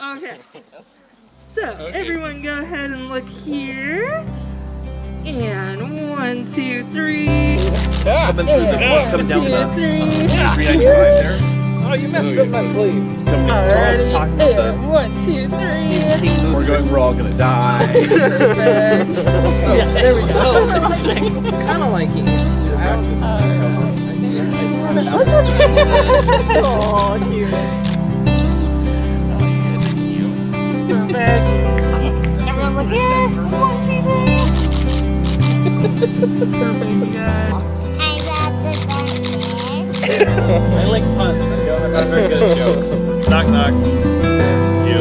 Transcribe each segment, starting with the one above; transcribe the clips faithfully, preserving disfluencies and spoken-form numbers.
Okay. So, okay. Everyone go ahead and look here. And one, two, three. Yeah. Coming through the one, coming down two, the three. Yeah. Three right there. Oh, you messed up my sleeve. Charles talking about the one, two, three. We're going. We're all gonna die. Perfect. Yes, there we go. It's kind of like it. Oh, cute. Perfect. Everyone look here. One, two, three. Perfect, you guys. I got the bus I like puns. I don't, I'm not very good at jokes. Knock, knock. You.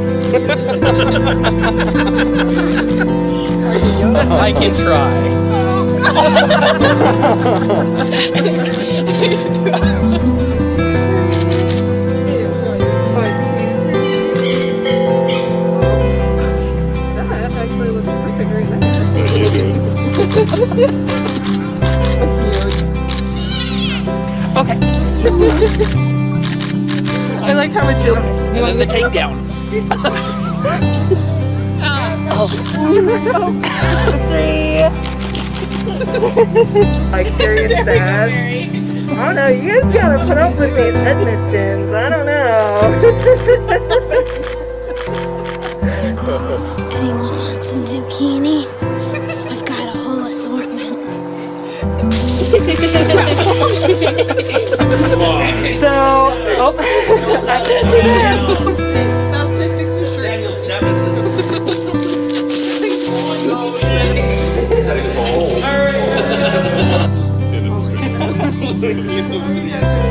I can try. That actually looks perfect right now. Okay. I like how it's doing. And then the takedown. Oh. Three. Like serious sad. I don't know, you guys gotta put up with these Edmistons. I don't know. Anyone want some zucchini? I've got a whole assortment. So, oh. Daniel's nemesis. Alright.